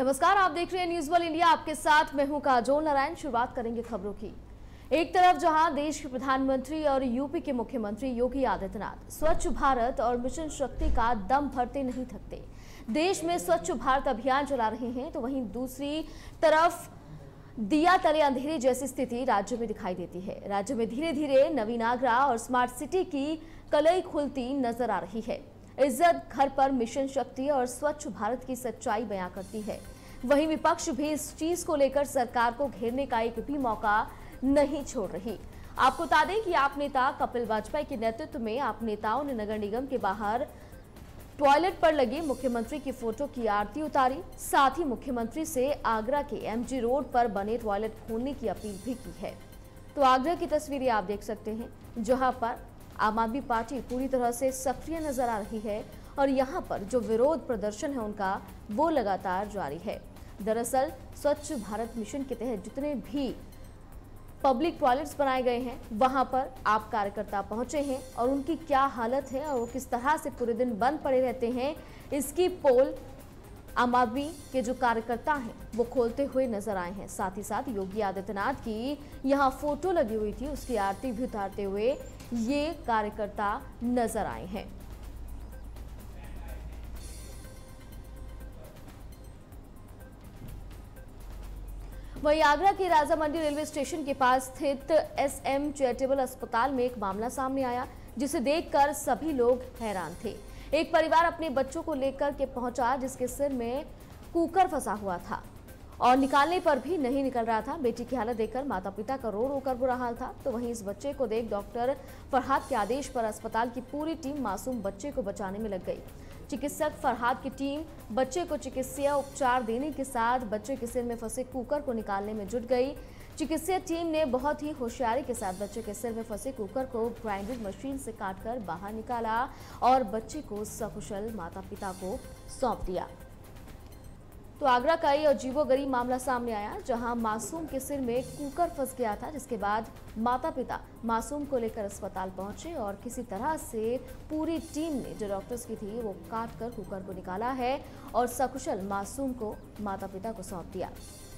नमस्कार, आप देख रहे हैं न्यूज वर्ल्ड इंडिया। आपके साथ मैं हूं काजोल नारायण। शुरुआत करेंगे खबरों की। एक तरफ जहां देश के प्रधानमंत्री और यूपी के मुख्यमंत्री योगी आदित्यनाथ स्वच्छ भारत और मिशन शक्ति का दम भरते नहीं थकते, देश में स्वच्छ भारत अभियान चला रहे हैं, तो वहीं दूसरी तरफ दिया तले अंधेरे जैसी स्थिति राज्य में दिखाई देती है। राज्य में धीरे धीरे नवीन आगरा और स्मार्ट सिटी की कलई खुलती नजर आ रही है। इज्जत घर पर मिशन शक्ति और स्वच्छ भारत की सच्चाई बयां करती है। वहीं विपक्ष भी इस चीज को लेकर सरकार को घेरने का एक भी मौका नहीं छोड़ रही। आपको बता दें कि आप नेता कपिल वाजपेयी के नेतृत्व में आप नेताओं ने नगर निगम के बाहर टॉयलेट पर लगे मुख्यमंत्री की फोटो की आरती उतारी। साथ ही मुख्यमंत्री से आगरा के एमजी रोड पर बने टॉयलेट खोलने की अपील भी की है। तो आगरा की तस्वीरें आप देख सकते हैं, जहां पर आम आदमी पार्टी पूरी तरह से सक्रिय नजर आ रही है और यहां पर जो विरोध प्रदर्शन है उनका वो लगातार जारी है। दरअसल स्वच्छ भारत मिशन के तहत जितने भी पब्लिक टॉयलेट्स बनाए गए हैं वहां पर आप कार्यकर्ता पहुंचे हैं और उनकी क्या हालत है और वो किस तरह से पूरे दिन बंद पड़े रहते हैं, इसकी पोल आम आदमी के जो कार्यकर्ता हैं वो खोलते हुए नजर आए हैं। साथ ही साथ योगी आदित्यनाथ की यहां फोटो लगी हुई थी, उसकी आरती भी उतारते हुए ये कार्यकर्ता नजर आए हैं। वहीं आगरा के राजा मंडी रेलवे स्टेशन के पास स्थित एसएम चैरिटेबल अस्पताल में एक मामला सामने आया, जिसे देखकर सभी लोग हैरान थे। एक परिवार अपने बच्चों को लेकर के पहुंचा, जिसके सिर में कुकर फंसा हुआ था और निकालने पर भी नहीं निकल रहा था। बेटी की हालत देखकर माता पिता का रो रो कर बुरा हाल था। तो वहीं इस बच्चे को देख डॉक्टर फरहाद के आदेश पर अस्पताल की पूरी टीम मासूम बच्चे को बचाने में लग गई। चिकित्सक फरहाद की टीम बच्चे को चिकित्सीय उपचार देने के साथ बच्चे के सिर में फंसे कुकर को निकालने में जुट गई। चिकित्सीय टीम ने बहुत ही होशियारी के साथ बच्चे के सिर में फंसे कुकर को ग्राइंडिंग मशीन से काटकर बाहर निकाला और बच्चे को सकुशल माता पिता को सौंप दिया। तो आगरा का ये अजीबोगरीब मामला सामने आया, जहां मासूम के सिर में कुकर फंस गया था, जिसके बाद माता पिता मासूम को लेकर अस्पताल पहुंचे और किसी तरह से पूरी टीम ने जो डॉक्टर्स की थी वो काट कर कुकर को निकाला है और सकुशल मासूम को माता पिता को सौंप दिया।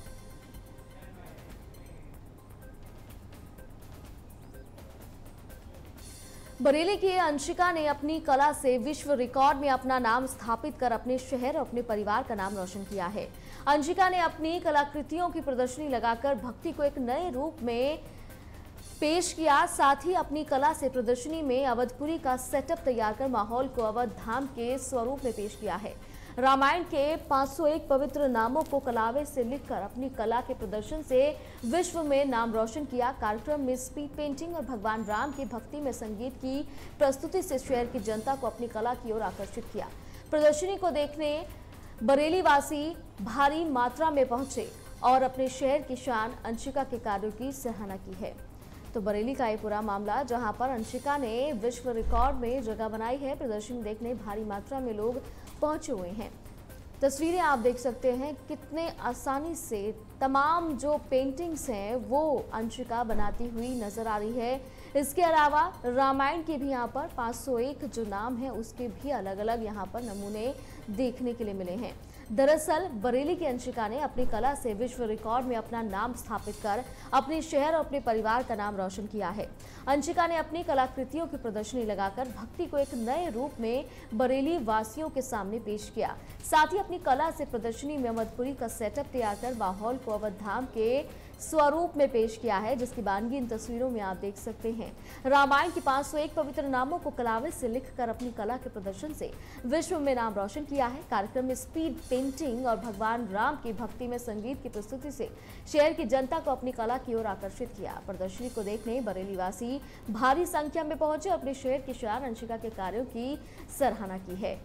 बरेली की अंशिका ने अपनी कला से विश्व रिकॉर्ड में अपना नाम स्थापित कर अपने शहर और अपने परिवार का नाम रोशन किया है। अंशिका ने अपनी कलाकृतियों की प्रदर्शनी लगाकर भक्ति को एक नए रूप में पेश किया। साथ ही अपनी कला से प्रदर्शनी में अवधपुरी का सेटअप तैयार कर माहौल को अवध धाम के स्वरूप में पेश किया है। रामायण के 501 पवित्र नामों को कलावे से लिखकर अपनी कला के प्रदर्शन से विश्व में नाम रोशन किया। कार्यक्रम में स्पीड पेंटिंग और भगवान राम की भक्ति में संगीत की प्रस्तुति से शहर की जनता को अपनी कला की ओर आकर्षित किया। प्रदर्शनी को देखने बरेली वासी भारी मात्रा में पहुंचे और अपने शहर की शान अंशिका के कार्यों की सराहना की है। तो बरेली का ये पूरा मामला, जहां पर अंशिका ने विश्व रिकॉर्ड में जगह बनाई है। प्रदर्शनी देखने भारी मात्रा में लोग पहुंचे हुए हैं। तस्वीरें आप देख सकते हैं, कितने आसानी से तमाम जो पेंटिंग्स हैं वो अंशिका बनाती हुई नजर आ रही है। इसके अलावा रामायण के भी यहाँ पर 501 जो नाम है उसके भी अलग अलग यहाँ पर नमूने देखने के लिए मिले हैं। दरअसल बरेली की अंशिका ने अपनी कला से विश्व रिकॉर्ड में अपना नाम स्थापित कर अपने शहर और अपने परिवार का नाम रोशन किया है। अंशिका ने अपनी कलाकृतियों की प्रदर्शनी लगाकर भक्ति को एक नए रूप में बरेली वासियों के सामने पेश किया। साथ ही अपनी कला से प्रदर्शनी में अवधपुरी का सेटअप तैयार कर माहौल को अवध धाम के स्वरूप में पेश किया है, जिसकी वानगी इन तस्वीरों में आप देख सकते हैं। रामायण की 501 पवित्र नामों को कलावे से लिखकर अपनी कला के प्रदर्शन से विश्व में नाम रोशन किया है। कार्यक्रम में स्पीड पेंटिंग और भगवान राम की भक्ति में संगीत की प्रस्तुति से शहर की जनता को अपनी कला की ओर आकर्षित किया। प्रदर्शनी को देखने बरेली वासी भारी संख्या में पहुंचे, अपने शहर की शान अंशिका के कार्यों की सराहना की है।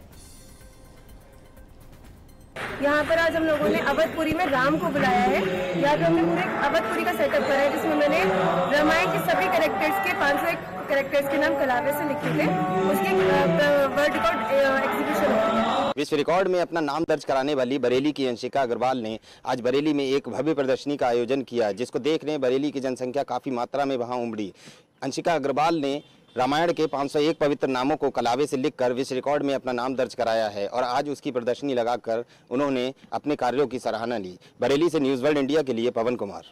यहाँ पर आज हम लोगों ने अवधपुरी में राम को बुलाया है। यहाँ पे हमने पूरे अवधपुरी का सेटअप करा है, जिसमें मैंने रामायण के सभी कैरेक्टर्स के 501 कैरेक्टर्स के नाम कलावे से लिखे थे। उसके वर्ल्ड रिकॉर्ड एग्जीबिशन है। विश्व रिकॉर्ड में अपना नाम दर्ज कराने वाली बरेली की अंशिका अग्रवाल ने आज बरेली में एक भव्य प्रदर्शनी का आयोजन किया, जिसको देखने बरेली की जनसंख्या काफ़ी मात्रा में वहां उमड़ी। अंशिका अग्रवाल ने रामायण के 501 पवित्र नामों को कलावे से लिखकर विश्व रिकॉर्ड में अपना नाम दर्ज कराया है और आज उसकी प्रदर्शनी लगाकर उन्होंने अपने कार्यों की सराहना ली। बरेली से न्यूज़ वर्ल्ड इंडिया के लिए पवन कुमार।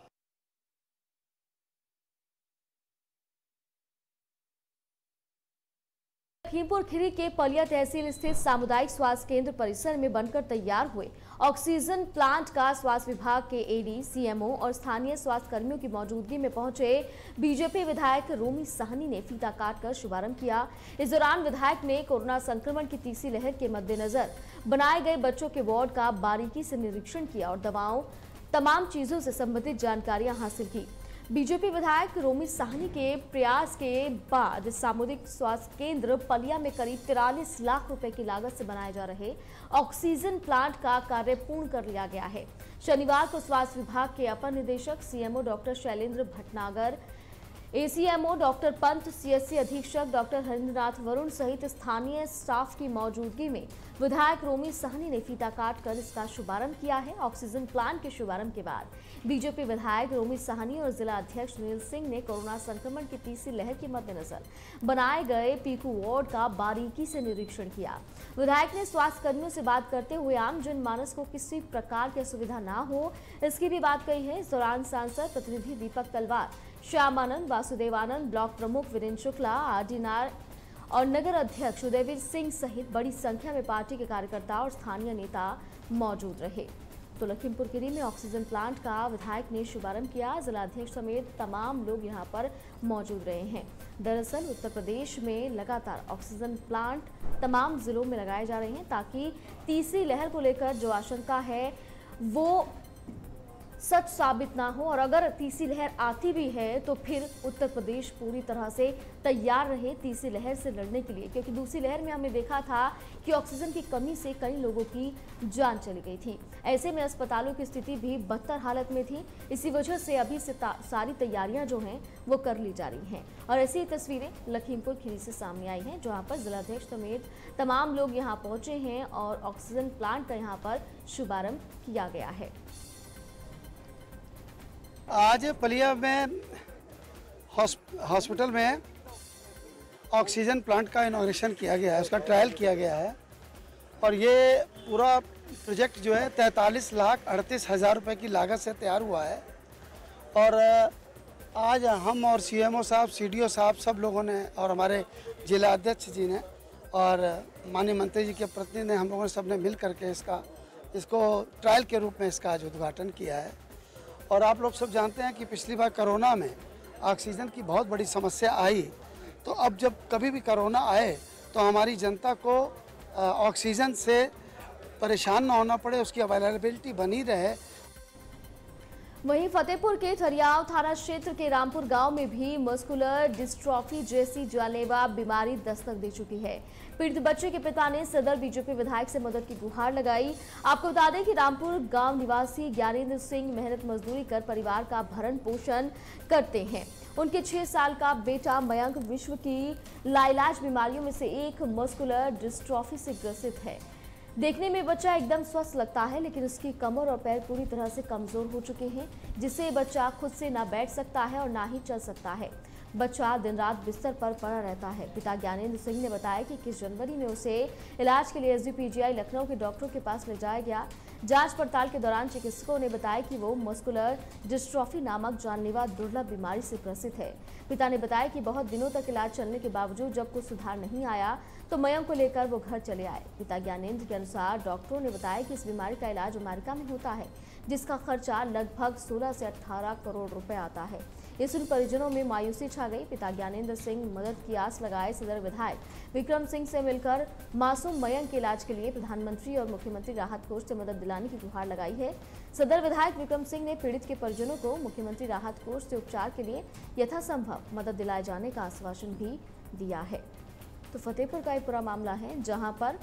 लखीमपुर खीरी के पलिया तहसील स्थित सामुदायिक स्वास्थ्य केंद्र परिसर में बनकर तैयार हुए ऑक्सीजन प्लांट का स्वास्थ्य विभाग के एडी, सीएमओ और स्थानीय स्वास्थ्य कर्मियों की मौजूदगी में पहुंचे बीजेपी विधायक रोमी साहनी ने फीता काटकर शुभारंभ किया। इस दौरान विधायक ने कोरोना संक्रमण की तीसरी लहर के मद्देनजर बनाए गए बच्चों के वार्ड का बारीकी से निरीक्षण किया और दवाओं तमाम चीजों से संबंधित जानकारियां हासिल की। बीजेपी विधायक रोमी साहनी के प्रयास के बाद सामुदायिक स्वास्थ्य केंद्र पलिया में करीब 43 लाख रुपए की लागत से बनाए जा रहे ऑक्सीजन प्लांट का कार्य पूर्ण कर लिया गया है। शनिवार को स्वास्थ्य विभाग के अपर निदेशक CMO doctor Shailendra Bhatnagar, ACMO doctor Pant, CSC अधीक्षक डॉक्टर हरिंद्रनाथ वरुण सहित स्थानीय स्टाफ की मौजूदगी में विधायक रोमी साहनी ने फीता काटकर इसका शुभारंभ किया है। ऑक्सीजन प्लांट के शुभारंभ के बाद बीजेपी विधायक रोमी साहनी और जिला अध्यक्ष नील सिंह ने कोरोना संक्रमण की तीसरी लहर के मद्देनजर बनाए गए पीकू वार्ड का बारीकी से निरीक्षण किया। विधायक ने स्वास्थ्य कर्मियों से बात करते हुए आम जनमानस को किसी प्रकार की असुविधा न हो, इसकी भी बात कही है। इस दौरान सांसद प्रतिनिधि दीपक तलवार, श्यामानंद, वासुदेवानंद, ब्लॉक प्रमुख वीरेंद्र शुक्ला, आरडीनार और नगर अध्यक्ष उदयवीर सिंह सहित बड़ी संख्या में पार्टी के कार्यकर्ता और स्थानीय नेता मौजूद रहे। तो लखीमपुर खीरी में ऑक्सीजन प्लांट का विधायक ने शुभारंभ किया। जिला अध्यक्ष समेत तमाम लोग यहां पर मौजूद रहे हैं। दरअसल उत्तर प्रदेश में लगातार ऑक्सीजन प्लांट तमाम जिलों में लगाए जा रहे हैं ताकि तीसरी लहर को लेकर जो आशंका है वो सच साबित ना हो और अगर तीसरी लहर आती भी है तो फिर उत्तर प्रदेश पूरी तरह से तैयार रहे तीसरी लहर से लड़ने के लिए, क्योंकि दूसरी लहर में हमने देखा था कि ऑक्सीजन की कमी से कई लोगों की जान चली गई थी। ऐसे में अस्पतालों की स्थिति भी बदतर हालत में थी। इसी वजह से अभी से सारी तैयारियां जो हैं वो कर ली जा रही हैं और ऐसी तस्वीरें लखीमपुर खीरी से सामने आई हैं, जहाँ पर जिलाध्यक्ष समेत तमाम लोग यहाँ पहुंचे हैं और ऑक्सीजन प्लांट का यहाँ पर शुभारंभ किया गया है। आज पलिया में हॉस्पिटल में ऑक्सीजन प्लांट का इनॉग्रेशन किया गया है, उसका ट्रायल किया गया है और ये पूरा प्रोजेक्ट जो है 43,38,000 रुपए की लागत से तैयार हुआ है। और आज हम और सीएमओ साहब, सीडीओ साहब, सब लोगों ने और हमारे जिला अध्यक्ष जी ने और माननीय मंत्री जी के प्रतिनिधि ने, हम लोगों ने सब ने मिल करके इसको ट्रायल के रूप में इसका आज उद्घाटन किया है। और आप लोग सब जानते हैं कि पिछली बार कोरोना में ऑक्सीजन की बहुत बड़ी समस्या आई, तो अब जब कभी भी कोरोना आए तो हमारी जनता को ऑक्सीजन से परेशान ना होना पड़े, उसकी अवेलेबिलिटी बनी रहे। वहीं फतेहपुर के थरियाव थाना क्षेत्र के रामपुर गांव में भी मस्कुलर डिस्ट्रॉफी जैसी जानलेवा बीमारी दस्तक दे चुकी है। पीड़ित बच्चे के पिता ने सदर बीजेपी विधायक से मदद की गुहार लगाई। आपको बता दें कि रामपुर गांव निवासी ज्ञानेंद्र सिंह मेहनत मजदूरी कर परिवार का भरण पोषण करते हैं। उनके 6 साल का बेटा मयंक विश्व की लाइलाज बीमारियों में से एक मस्कुलर डिस्ट्रॉफी से ग्रसित है। देखने में बच्चा एकदम स्वस्थ लगता है, लेकिन उसकी कमर और पैर पूरी तरह से कमजोर हो चुके हैं, जिससे बच्चा खुद से ना बैठ सकता है और ना ही चल सकता है। बच्चा दिन रात बिस्तर पर पड़ा रहता है। पिता ज्ञानेंद्र सिंह ने बताया कि 21 जनवरी में उसे इलाज के लिए एसजीपीजीआई लखनऊ के डॉक्टरों के पास ले जाया गया। जांच पड़ताल के दौरान चिकित्सकों ने बताया कि वो मस्कुलर डिस्ट्रॉफी नामक जानलेवा दुर्लभ बीमारी से ग्रसित है। पिता ने बताया कि बहुत दिनों तक इलाज चलने के बावजूद जब कुछ सुधार नहीं आया तो मयंक को लेकर वो घर चले आए। पिता ज्ञानेंद्र के अनुसार डॉक्टरों ने बताया कि इस बीमारी का इलाज अमेरिका में होता है, जिसका खर्चा लगभग 16 से 18 करोड़ रुपए आता है। ये सुन परिजनों में मायूसी छा गई। पिता ज्ञानेंद्र सिंह मदद की आस लगाए सदर विधायक विक्रम सिंह से मिलकर मासूम मयंक के इलाज के लिए प्रधानमंत्री और मुख्यमंत्री राहत कोष से मदद दिलाने की गुहार लगाई है। सदर विधायक विक्रम सिंह ने पीड़ित के परिजनों को मुख्यमंत्री राहत कोष से उपचार के लिए यथासंभव मदद दिलाए जाने का आश्वासन भी दिया है। तो फतेहपुर का एक पूरा मामला है, जहां पर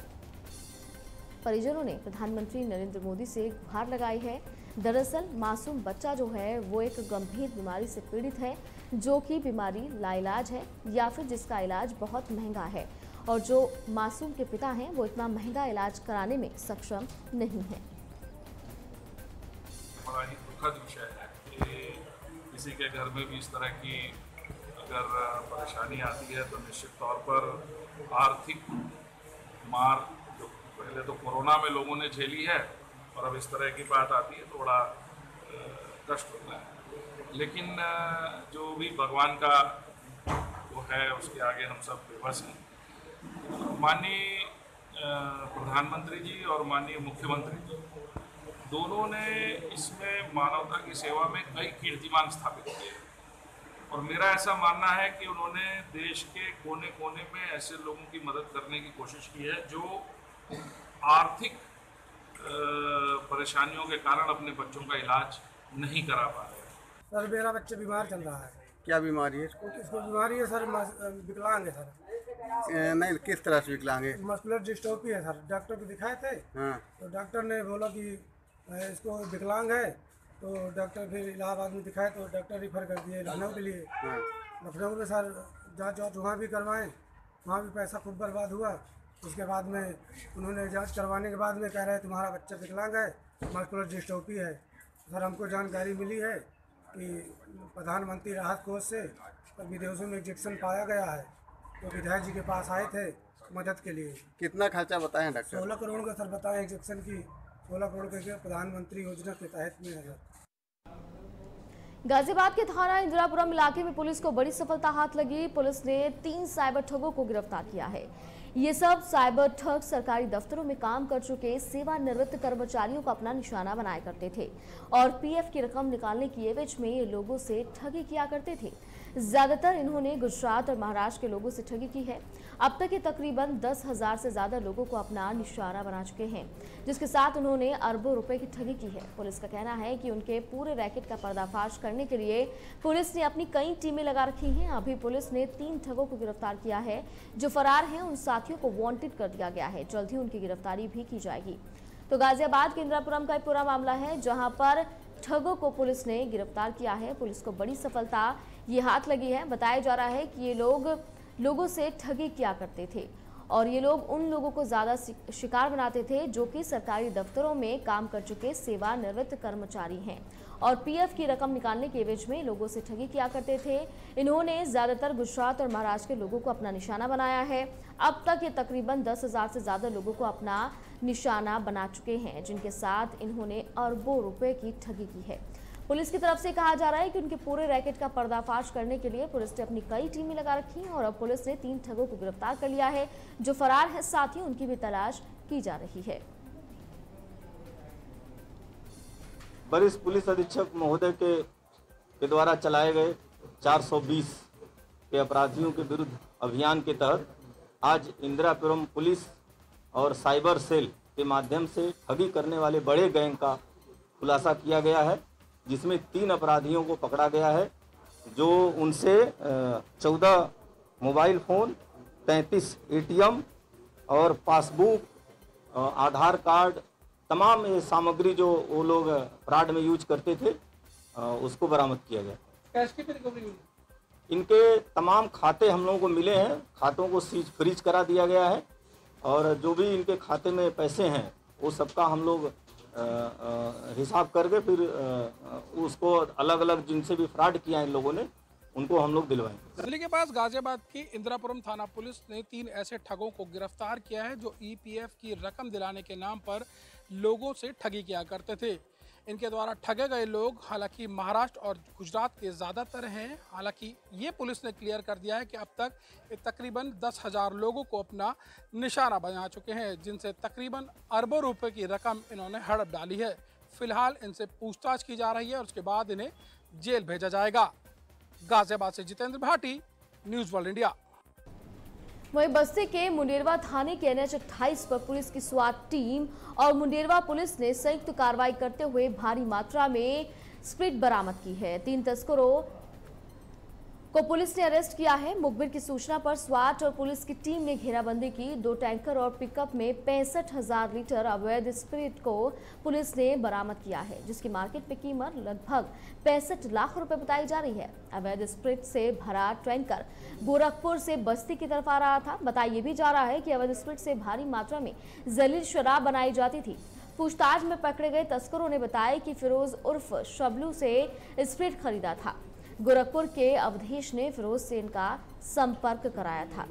परिजनों ने प्रधानमंत्री नरेंद्र मोदी से गुहार लगाई है। दरअसल मासूम बच्चा जो है वो एक गंभीर बीमारी से पीड़ित है, जो कि बीमारी लाइलाज है या फिर जिसका इलाज बहुत महंगा है और जो मासूम के पिता हैं वो इतना महंगा इलाज कराने में सक्षम नहीं है। बड़ा ही दुखद विषय है कि किसी के घर में भी इस तरह की अगर परेशानी आती है तो निश्चित तौर पर आर्थिक मार जो पहले तो कोरोना में लोगों ने झेली है और अब इस तरह की बात आती है, थोड़ा कष्ट होता है। लेकिन जो भी भगवान का वो है उसके आगे हम सब बेबस हैं। माननीय प्रधानमंत्री जी और माननीय मुख्यमंत्री जी दोनों ने इसमें मानवता की सेवा में कई कीर्तिमान स्थापित किए और मेरा ऐसा मानना है कि उन्होंने देश के कोने कोने में ऐसे लोगों की मदद करने की कोशिश की है जो आर्थिक परेशानियों के कारण अपने बच्चों का इलाज नहीं करा पा रहे। सर मेरा बच्चा बीमार चल रहा है। क्या बीमारी है इसको? इसको बीमारी है सर, विकलांग है सर। नहीं, किस तरह से विकलांग है? मस्कुलर डिस्ट्रोफी है सर। डॉक्टर को दिखाए थे। हाँ। तो डॉक्टर ने बोला कि इसको विकलांग है, तो डॉक्टर फिर इलाहाबाद में दिखाए तो डॉक्टर रिफ़र कर दिए लखनऊ के लिए। हाँ। लखनऊ में सर जाँच वहाँ भी करवाएं, वहाँ भी पैसा खूब बर्बाद हुआ। उसके बाद में उन्होंने जांच करवाने के बाद में कह रहे हैं तुम्हारा बच्चा विकलांग है, मस्कुलर डिस्ट्रोफी है। सर हमको जानकारी मिली है कि प्रधानमंत्री राहत कोष से विदेशों में इंजेक्शन पाया गया है, तो विधायक जी के पास आए थे मदद के लिए। कितना खर्चा बताएं डॉक्टर? 16 करोड़ का सर बताएं इंजेक्शन की, 16 करोड़ के प्रधानमंत्री योजना के तहत में है। गाजियाबाद के थाना इंदिरापुरम इलाके में पुलिस को बड़ी सफलता हाथ लगी। पुलिस ने 3 साइबर ठगों को गिरफ्तार किया है। ये सब साइबर ठग सरकारी दफ्तरों में काम कर चुके सेवानिवृत्त कर्मचारियों को अपना निशाना बनाया करते थे और पीएफ की रकम निकालने की एवज में ये लोगों से ठगी किया करते थे। ज्यादातर इन्होंने गुजरात और महाराष्ट्र के लोगों से ठगी की है। अब तक ये तकरीबन 10,000 से ज्यादा लोगों को अपना निशाना बना चुके हैं, जिसके साथ उन्होंने अरबों रुपए की ठगी की है। पुलिस का कहना है कि उनके पूरे रैकेट का पर्दाफाश करने के लिए पुलिस ने अपनी कई टीमें लगा रखी हैं। अभी पुलिस ने 3 ठगों को गिरफ्तार किया है। जो फरार हैं उन साथियों को वांटेड कर दिया गया है। जल्द ही उनकी गिरफ्तारी भी की जाएगी। तो गाजियाबाद के इंदिरापुरम का एक पूरा मामला है जहां पर ठगों को पुलिस ने गिरफ्तार किया है। पुलिस को बड़ी सफलता ये हाथ लगी है। बताया जा रहा है कि ये लोगों से ठगी किया करते थे और ये लोग उन लोगों को ज्यादा शिकार बनाते थे जो कि सरकारी दफ्तरों में काम कर चुके सेवानिवृत्त कर्मचारी हैं और पीएफ की रकम निकालने के एवज में लोगों से ठगी किया करते थे। इन्होंने ज्यादातर गुजरात और महाराष्ट्र के लोगों को अपना निशाना बनाया है। अब तक ये तकरीबन 10,000 से ज्यादा लोगों को अपना निशाना बना चुके हैं, जिनके साथ इन्होंने अरबों रुपए की ठगी की है। पुलिस की तरफ से कहा जा रहा है कि उनके पूरे रैकेट का पर्दाफाश करने के लिए पुलिस ने अपनी कई टीमें लगा रखी हैं और अब पुलिस ने 3 ठगों को गिरफ्तार कर लिया है। जो फरार है साथ ही उनकी भी तलाश की जा रही है। वरिष्ठ पुलिस अधीक्षक महोदय के द्वारा चलाए गए 420 के अपराधियों के विरुद्ध अभियान के तहत आज इंदिरापुरम पुलिस और साइबर सेल के माध्यम से ठगी करने वाले बड़े गैंग का खुलासा किया गया है, जिसमें 3 अपराधियों को पकड़ा गया है जो उनसे 14 मोबाइल फ़ोन, 33 एटीएम और पासबुक, आधार कार्ड, तमाम ये सामग्री जो वो लोग फ्रॉड में यूज करते थे उसको बरामद किया गया। कैश की रिकवरी हुई? इनके तमाम खाते हम लोगों को मिले हैं, खातों को फ्रीज करा दिया गया है और जो भी इनके खाते में पैसे हैं वो सबका हम लोग हिसाब करके फिर उसको अलग अलग जिनसे भी फ्रॉड किया है इन लोगों ने उनको हम लोग दिलवाएंगे। दिल्ली के पास गाजियाबाद की इंदिरापुरम थाना पुलिस ने 3 ऐसे ठगों को गिरफ्तार किया है जो ईपीएफ की रकम दिलाने के नाम पर लोगों से ठगी किया करते थे। इनके द्वारा ठगे गए लोग हालांकि महाराष्ट्र और गुजरात के ज़्यादातर हैं। हालांकि ये पुलिस ने क्लियर कर दिया है कि अब तक तकरीबन 10,000 लोगों को अपना निशाना बना चुके हैं, जिनसे तकरीबन अरबों रुपए की रकम इन्होंने हड़प डाली है। फिलहाल इनसे पूछताछ की जा रही है और उसके बाद इन्हें जेल भेजा जाएगा। गाजियाबाद से Jitendra Bhati, news world India. वहीं बस्ती के मुंडेरवा थाने के NH 28 पर पुलिस की स्वाट टीम और मुंडेरवा पुलिस ने संयुक्त कार्रवाई करते हुए भारी मात्रा में स्प्रिट बरामद की है। 3 तस्करों को पुलिस ने अरेस्ट किया है। मुखबिर की सूचना पर स्वाट और पुलिस की टीम ने घेराबंदी की। 2 टैंकर और पिकअप में 65,000 लीटर अवैध स्प्रिट को पुलिस ने बरामद किया है, जिसकी मार्केट में कीमत लगभग 65 लाख रुपए बताई जा रही है। अवैध स्प्रिट से भरा टैंकर गोरखपुर से बस्ती की तरफ आ रहा था। बताया भी जा रहा है कि अवैध स्प्रिट से भारी मात्रा में जलील शराब बनाई जाती थी। पूछताछ में पकड़े गए तस्करों ने बताया कि फिरोज उर्फ शबलू से स्प्रिट खरीदा था। गोरखपुर के अवधेश ने फिरोज से इनका संपर्क कराया था।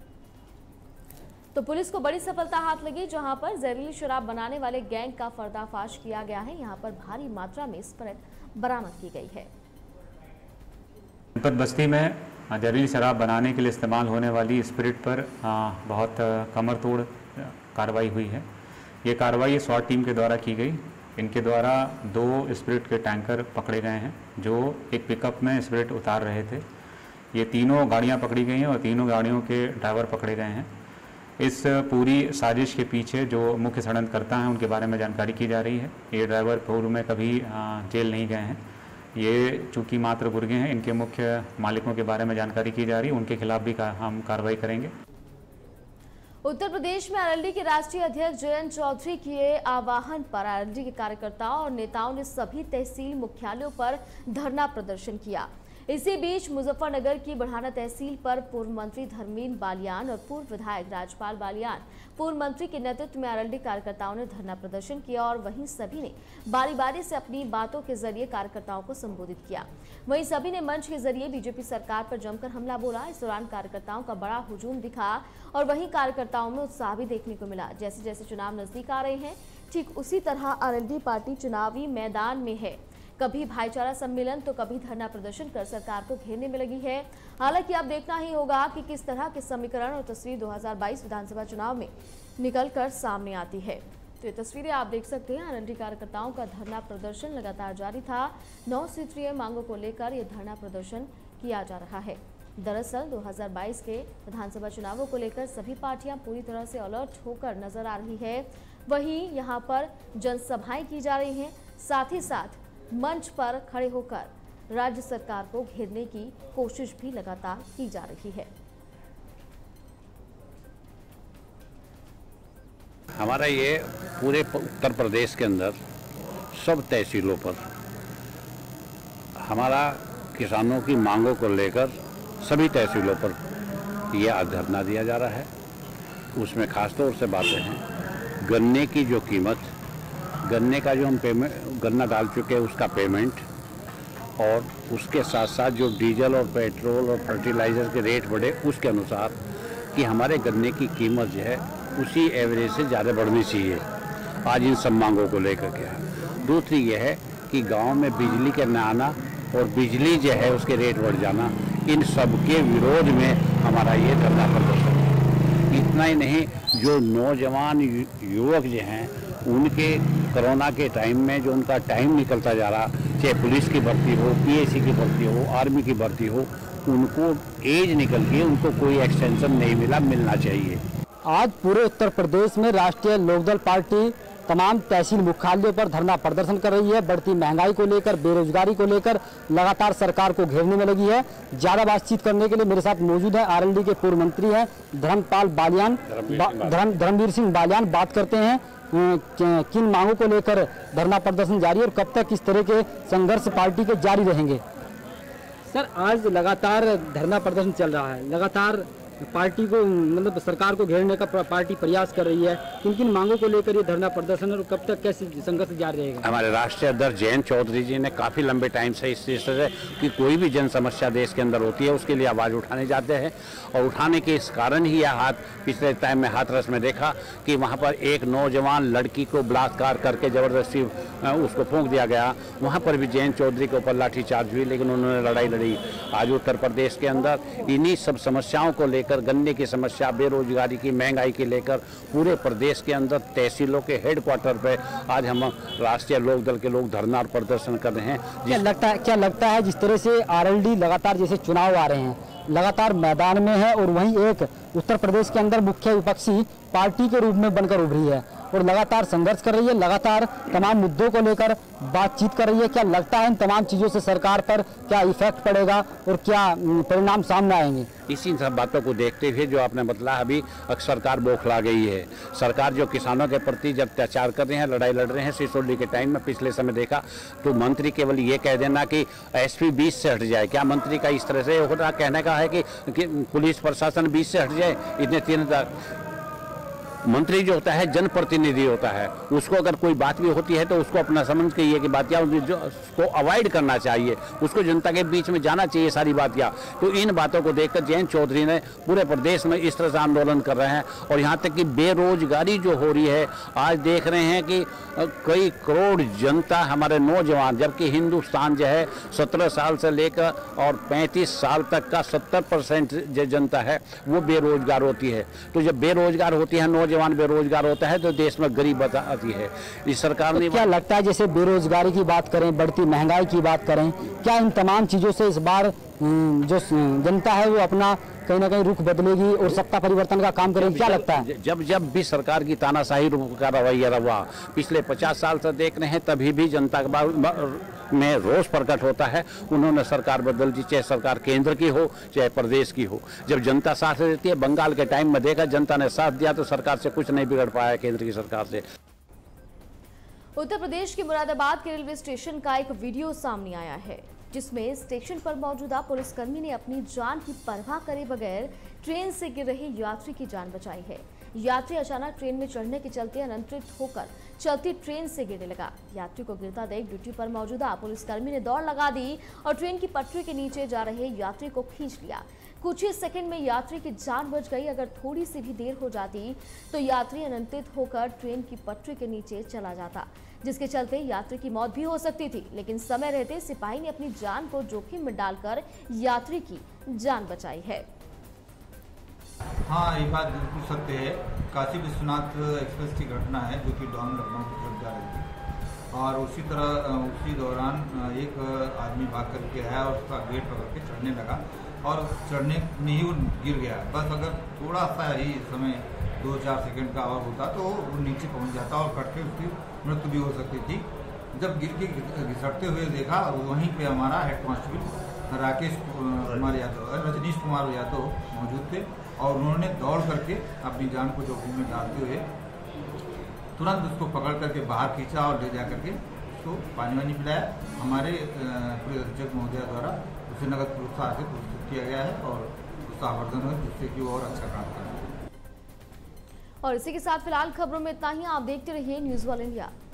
तो पुलिस को बड़ी सफलता हाथ लगी, जहां पर जहरीली शराब बनाने वाले गैंग का पर्दाफाश किया गया है। यहां पर भारी मात्रा में स्प्रिट बरामद की गई है। जनपद बस्ती में जहरीली शराब बनाने के लिए इस्तेमाल होने वाली स्पिरिट पर बहुत कमर तोड़ कार्रवाई हुई है। ये कार्रवाई SWAT टीम के द्वारा की गई। इनके द्वारा 2 स्पिरिट के टैंकर पकड़े गए हैं जो एक पिकअप में स्पिरिट उतार रहे थे। ये तीनों गाड़ियां पकड़ी गई हैं और तीनों गाड़ियों के ड्राइवर पकड़े गए हैं। इस पूरी साजिश के पीछे जो मुख्य षड्यंत्रकर्ता हैं उनके बारे में जानकारी की जा रही है। ये ड्राइवर पूर्व में कभी जेल नहीं गए हैं। ये चूँकि मात्र गुर्गे हैं, इनके मुख्य मालिकों के बारे में जानकारी की जा रही है। उनके खिलाफ भी हम कार्रवाई करेंगे। उत्तर प्रदेश में आरएलडी के राष्ट्रीय अध्यक्ष जयंत चौधरी के आह्वान पर आरएलडी के कार्यकर्ताओं और नेताओं ने सभी तहसील मुख्यालयों पर धरना प्रदर्शन किया। इसी बीच मुजफ्फरनगर की बढ़ाना तहसील पर पूर्व मंत्री धर्मेंद्र बालियान और पूर्व विधायक राजपाल बालियान पूर्व मंत्री के नेतृत्व में आरएलडी कार्यकर्ताओं ने धरना प्रदर्शन किया और वहीं सभी ने बारी बारी से अपनी बातों के जरिए कार्यकर्ताओं को संबोधित किया। वहीं सभी ने मंच के जरिए बीजेपी सरकार पर जमकर हमला बोला। इस दौरान कार्यकर्ताओं का बड़ा हुजूम दिखा और वहीं कार्यकर्ताओं में उत्साह भी देखने को मिला। जैसे जैसे चुनाव नजदीक आ रहे हैं, ठीक उसी तरह आरएलडी पार्टी चुनावी मैदान में है। कभी भाईचारा सम्मेलन तो कभी धरना प्रदर्शन कर सरकार को घेरने में लगी है। हालांकि अब देखना ही होगा कि किस तरह के समीकरण और तस्वीर 2022 विधानसभा चुनाव में निकलकर सामने आती है। तो ये तस्वीरें आप देख सकते हैं। आरएलडी कार्यकर्ताओं का धरना प्रदर्शन लगातार जारी था। 9 सूत्रीय मांगों को लेकर ये धरना प्रदर्शन किया जा रहा है। दरअसल 2022 के विधानसभा चुनावों को लेकर सभी पार्टियां पूरी तरह से अलर्ट होकर नजर आ रही है। वहीं यहां पर जनसभाएं की जा रही हैं, साथ ही साथ मंच पर खड़े होकर राज्य सरकार को घेरने की कोशिश भी लगातार की जा रही है। हमारा ये पूरे उत्तर प्रदेश के अंदर सब तहसीलों पर हमारा किसानों की मांगों को लेकर सभी तहसीलों पर यह धरना दिया जा रहा है। उसमें खास तौर से बातें हैं गन्ने की जो कीमत, गन्ने का जो हम गन्ना डाल चुके हैं उसका पेमेंट, और उसके साथ साथ जो डीजल और पेट्रोल और फर्टिलाइज़र के रेट बढ़े उसके अनुसार कि हमारे गन्ने की कीमत जो है उसी एवरेज से ज़्यादा बढ़नी चाहिए। आज इन सब मांगों को लेकर के दूसरी यह है कि गांव में बिजली के न आना और बिजली जो है उसके रेट बढ़ जाना, इन सब के विरोध में हमारा ये धरना प्रदर्शन है। इतना ही नहीं, जो नौजवान युवक जो हैं उनके कोरोना के टाइम में जो उनका टाइम निकलता जा रहा, चाहे पुलिस की भर्ती हो, पीएसी की भर्ती हो, आर्मी की भर्ती हो, उनको एज निकल के उनको कोई एक्सटेंशन नहीं मिलना चाहिए। आज पूरे उत्तर प्रदेश में राष्ट्रीय लोकदल पार्टी तमाम तहसील मुख्यालयों पर धरना प्रदर्शन कर रही है। बढ़ती महंगाई को लेकर, बेरोजगारी को लेकर लगातार सरकार को घेरने में लगी है। ज़्यादा बातचीत करने के लिए मेरे साथ मौजूद है आरएलडी के पूर्व मंत्री हैं धर्मवीर सिंह बालियान। बात करते हैं किन मांगों को लेकर धरना प्रदर्शन जारी है और कब तक इस तरह के संघर्ष पार्टी के जारी रहेंगे। सर, आज लगातार धरना प्रदर्शन चल रहा है, लगातार पार्टी को मतलब सरकार को घेरने का पार्टी प्रयास कर रही है। किन किन मांगों को लेकर ये धरना प्रदर्शन और कब तक कैसे संघर्ष जारी रहेगा। हमारे राष्ट्रीय अध्यक्ष जयंत चौधरी जी ने काफ़ी लंबे टाइम से इस चीज़ से कि कोई भी जन समस्या देश के अंदर होती है उसके लिए आवाज़ उठाने जाते हैं, और उठाने के इस कारण ही यह हाथ पिछले टाइम में हाथरस में देखा कि वहाँ पर एक नौजवान लड़की को बलात्कार करके ज़बरदस्ती उसको फूंक दिया गया। वहाँ पर भी जयंत चौधरी के ऊपर लाठीचार्ज हुई, लेकिन उन्होंने लड़ाई लड़ी। आज उत्तर प्रदेश के अंदर इन्हीं सब समस्याओं को लेकर, गन्ने की समस्या, बेरोजगारी की, महंगाई की लेकर पूरे प्रदेश के अंदर तहसीलों के हेडक्वार्टर पे आज हम राष्ट्रीय लोकदल के लोग धरना और प्रदर्शन कर रहे हैं। क्या लगता है जिस तरह से आरएलडी लगातार जैसे चुनाव आ रहे हैं, लगातार मैदान में है और वहीं एक उत्तर प्रदेश के अंदर मुख्य विपक्षी पार्टी के रूप में बनकर उभरी है और लगातार संघर्ष कर रही है, लगातार तमाम मुद्दों को लेकर बातचीत कर रही है, क्या लगता है इन तमाम चीज़ों से सरकार पर क्या इफेक्ट पड़ेगा और क्या परिणाम सामने आएंगे। इसी सब बातों को देखते हुए जो आपने बतलाया, अभी सरकार बौखला गई है। सरकार जो किसानों के प्रति जब अत्याचार कर रहे हैं, लड़ाई लड़ रहे हैं, सिसोली के टाइम में पिछले समय देखा तो मंत्री केवल ये कह देना कि एसपी 20 से हट जाए, क्या मंत्री का इस तरह से होता कहने का है कि पुलिस प्रशासन 20 से हट जाए। इतने 3000 मंत्री जो होता है जनप्रतिनिधि होता है, उसको अगर कोई बात भी होती है तो उसको अपना समझ के ये कि बातियाँ उसको अवॉइड करना चाहिए, उसको जनता के बीच में जाना चाहिए सारी बातियाँ। तो इन बातों को देखकर जयंत चौधरी ने पूरे प्रदेश में इस तरह से आंदोलन कर रहे हैं। और यहाँ तक कि बेरोजगारी जो हो रही है, आज देख रहे हैं कि कई करोड़ जनता हमारे नौजवान, जबकि हिंदुस्तान जो है 17 साल से लेकर और 35 साल तक का 70% जो जनता है वो बेरोजगार होती है। तो जब बेरोजगार होती है, नौजवान बेरोजगार होता है, तो देश में गरीब आती है। इस सरकार ने क्या लगता है, जैसे बेरोजगारी की बात करें, बढ़ती महंगाई की बात करें, क्या इन तमाम चीज़ों से इस बार जो जनता है वो अपना कहीं ना कहीं रुख बदलेगी और सत्ता परिवर्तन का काम करेगी? क्या लगता है? जब भी सरकार की तानाशाही का रवैया रहा, पिछले 50 साल से देख रहे हैं, तभी भी जनता में रोष प्रकट होता है। उन्होंने सरकार बदल दी, चाहे सरकार केंद्र की हो चाहे प्रदेश की हो। जब जनता साथ देती है, बंगाल के टाइम में देखा जनता ने साथ दिया तो सरकार से कुछ नहीं बिगड़ पाया, केंद्र की सरकार से। उत्तर प्रदेश के मुरादाबाद के रेलवे स्टेशन का एक वीडियो सामने आया है, जिसमें स्टेशन पर मौजूदा पुलिसकर्मी ने अपनी जान की परवाह करे बगैर ट्रेन से गिर रहे यात्री की जान बचाई है। यात्री अचानक ट्रेन में चढ़ने के चलते अनियंत्रित होकर चलती ट्रेन से गिरने लगा। यात्री को गिरता देख ड्यूटी पर मौजूदा पुलिसकर्मी ने दौड़ लगा दी और ट्रेन की पटरी के नीचे जा रहे यात्री को खींच लिया। कुछ ही सेकंड में यात्री की जान बच गई। अगर थोड़ी सी भी देर हो जाती तो यात्री अनियंत्रित होकर ट्रेन की पटरी के नीचे चला जाता, जिसके चलते यात्री की मौत भी हो सकती थी। लेकिन समय रहते सिपाही ने अपनी जान को जोखिम में डालकर यात्री की जान बचाई है। हाँ, ये बात बिल्कुल सत्य है। काशी विश्वनाथ एक्सप्रेस की घटना है जो कि डॉन लखनऊ की तरफ जा रही थी और उसी दौरान एक आदमी भाग करके आया और उसका गेट पकड़ के चढ़ने लगा और चढ़ने में ही वो गिर गया। बस अगर थोड़ा सा ही समय 2-4 सेकंड का और होता तो वो नीचे पहुंच जाता और कट के उसकी मृत्यु भी हो सकती थी। जब गिर के घिसटते हुए देखा, वहीं पे हमारा हेड कांस्टेबल राकेश कुमार यादव, रजनीश कुमार यादव मौजूद थे और उन्होंने दौड़ करके अपनी जान को जोखिम में डालते हुए तुरंत उसको पकड़ करके बाहर खींचा और ले जा करके उसको पानी वानी पिलाया। हमारे पुलिस अधीक्षक महोदय द्वारा उसे नगद पुरस्कार से पुरस्कृत किया गया है और उसका आवर्धन है, जिससे कि वो और अच्छा काम करें। और इसी के साथ फिलहाल खबरों में इतना ही। आप देखते रहिए न्यूज़ वर्ल्ड इंडिया।